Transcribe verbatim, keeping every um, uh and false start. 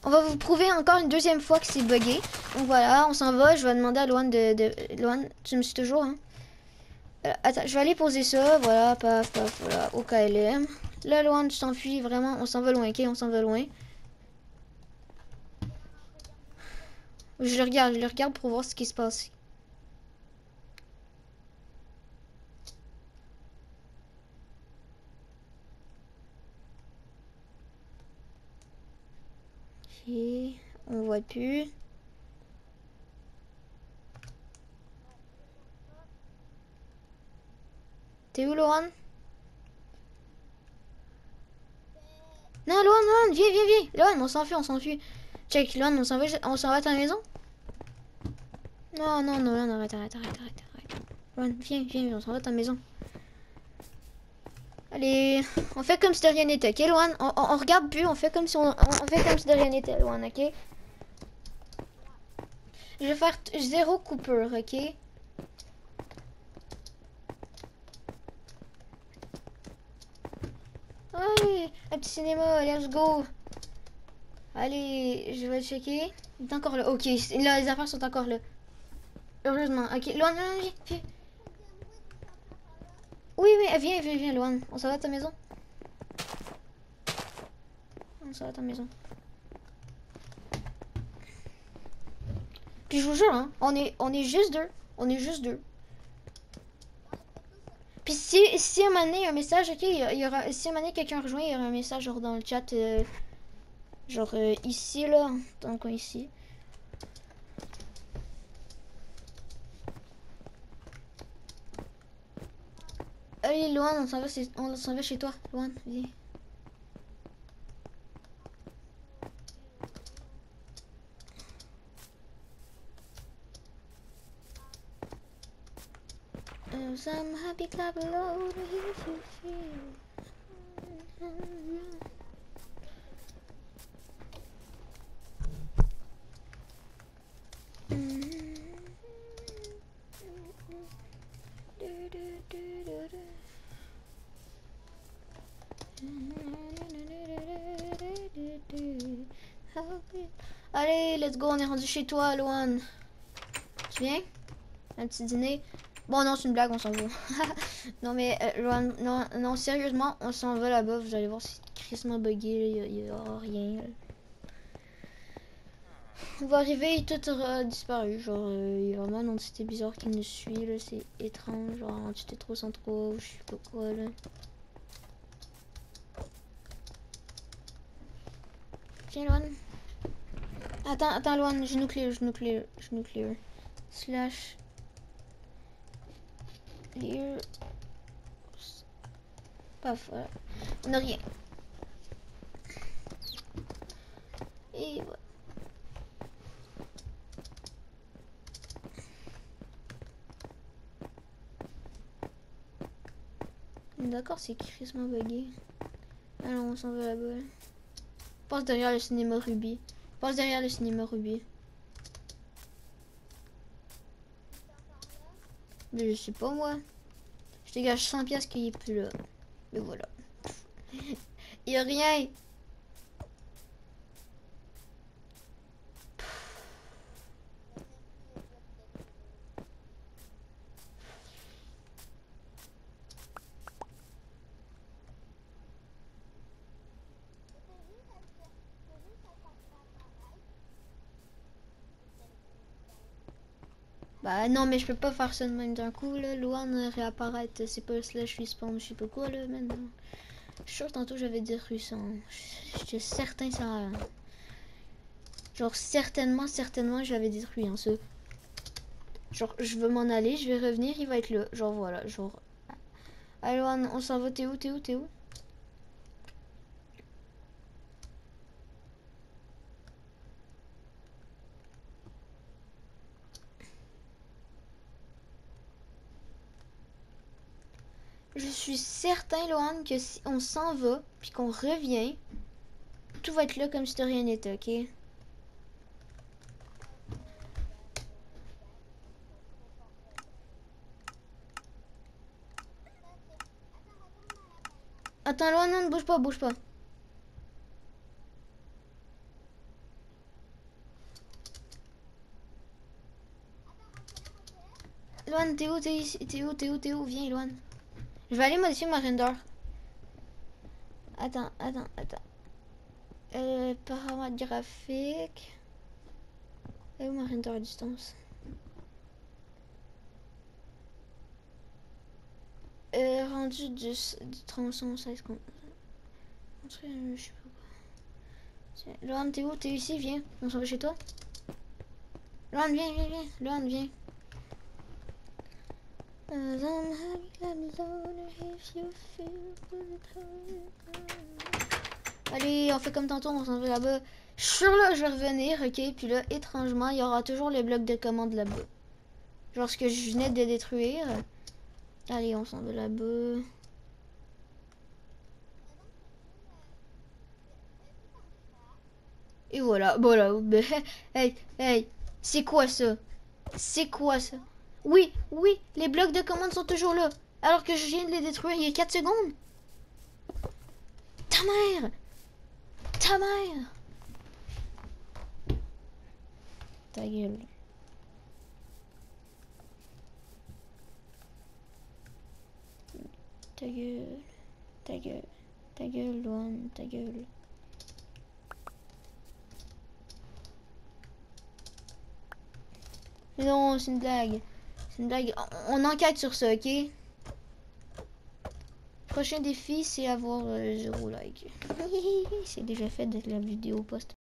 On va vous prouver encore une deuxième fois que c'est buggé. Donc voilà, on s'en va. Je vais demander à Loane de... de... Loane, tu me suis toujours, hein? Euh, attends, je vais aller poser ça. Voilà, paf, paf, voilà, au K L M. Là, Loane, tu t'enfuis, vraiment. On s'en va loin, ok? On s'en va loin. Je le regarde, je le regarde pour voir ce qui se passe. Ok, on voit plus. T'es où, Loane? Non, Loane, Loane, viens, viens, viens. Loane, on s'enfuit, on s'enfuit. Check, Loane, on s'en va, on s'en va à ta maison? Non, non, non, Loane, arrête, arrête, arrête, arrête, arrête. Loane, viens, viens, on s'en va à ta maison. Allez, on fait comme si de rien n'était, ok, Loane? On, on, on regarde plus, on fait comme si on, on, on fait comme si de rien n'était, Loane, ok? Je vais faire zéro coupure, ok? Ouais, un petit cinéma, let's go. Allez, je vais checker. Il est encore là. Ok, là, les affaires sont encore là. Heureusement. Ok, Loane, Loane, viens, viens. Oui, oui, viens, viens, viens, Loane. On s'en va à ta maison. On s'en va à ta maison. Puis je vous jure, hein, on est, on est juste deux. On est juste deux. Puis si, si à un moment donné, il y a un message, ok, il y aura, si à un moment donné, quelqu'un rejoint, il y aura un message genre dans le chat, euh, genre euh, ici, là, dans le coin ici. Allez, Loane, on s'en va, on s'en va chez toi. Loane, viens. Uh, some happy clap alone if you feel. Allez, let's go, on est rendu chez toi, Loane. Tu viens? Un petit dîner? Bon, non, c'est une blague, on s'en va. Non, mais, euh, Loane, non, non, sérieusement, on s'en va là-bas. Vous allez voir, c'est crissement buggé, il n'y aura rien. Là. On va arriver, tout aura disparu. Genre, il euh, y a vraiment une entité bizarre qui nous suit, là. C'est étrange. Genre, entité trois cent trois, ou je sais pas quoi, là. Tiens, Loane. Attends, attends, Loane, genou clear, genou clear, genou clear. Slash. Clear. Paf, voilà. On n'a rien. Et voilà. D'accord, c'est crissement bugué. Alors on s'en va là-bas. Passe derrière le cinéma Ruby. Passe derrière le cinéma Ruby. Mais je sais pas moi. Je dégage cent pièces qu'il est plus là. Mais voilà. Il y a rien. Bah non, mais je peux pas faire ça de même d'un coup là. Loane réapparaître, c'est pas slash respawn, je sais pas quoi là maintenant. Je suis sûr tantôt j'avais détruit ça. J'étais certain ça. Genre certainement, certainement j'avais détruit hein, ça. Genre je veux m'en aller, je vais revenir, il va être là. Genre voilà, genre. Allez Loane, on s'en va, t'es où, t'es où, t'es où? Je suis certain, Loane, que si on s'en va, puis qu'on revient, tout va être là comme si de rien n'était, ok? Attends, Loane, non, ne bouge pas, bouge pas. Loan, t'es où? T'es ici? T'es où? T'es où? T'es où? Viens, Loan. Je vais aller modifier ma render. Attends, attends, attends. Euh, paramètres graphiques. Et où ma render à distance? Euh, rendu du, du tronçon seize. Je sais pas quoi. Loan, t'es où? T'es ici? Viens. On s'en va chez toi? Loan, viens, viens, viens. Loan, viens. Allez, on fait comme tantôt, on s'en va là-bas. Je suis sûr là, je vais revenir, ok? Puis là, étrangement, il y aura toujours les blocs de commande là-bas. Genre ce que je venais de détruire. Allez, on s'en va là-bas. Et voilà, voilà. Hey, hey, c'est quoi ça? C'est quoi ça? Oui, oui, les blocs de commande sont toujours là. Alors que je viens de les détruire il y a quatre secondes. Ta mère! Ta mère! Ta gueule. Ta gueule. Ta gueule. Ta gueule, Loan. Ta gueule. Non, c'est une blague. C'est une blague. On, on enquête sur ça, ok? Prochain défi, c'est avoir euh, zéro like. C'est déjà fait de la vidéo post.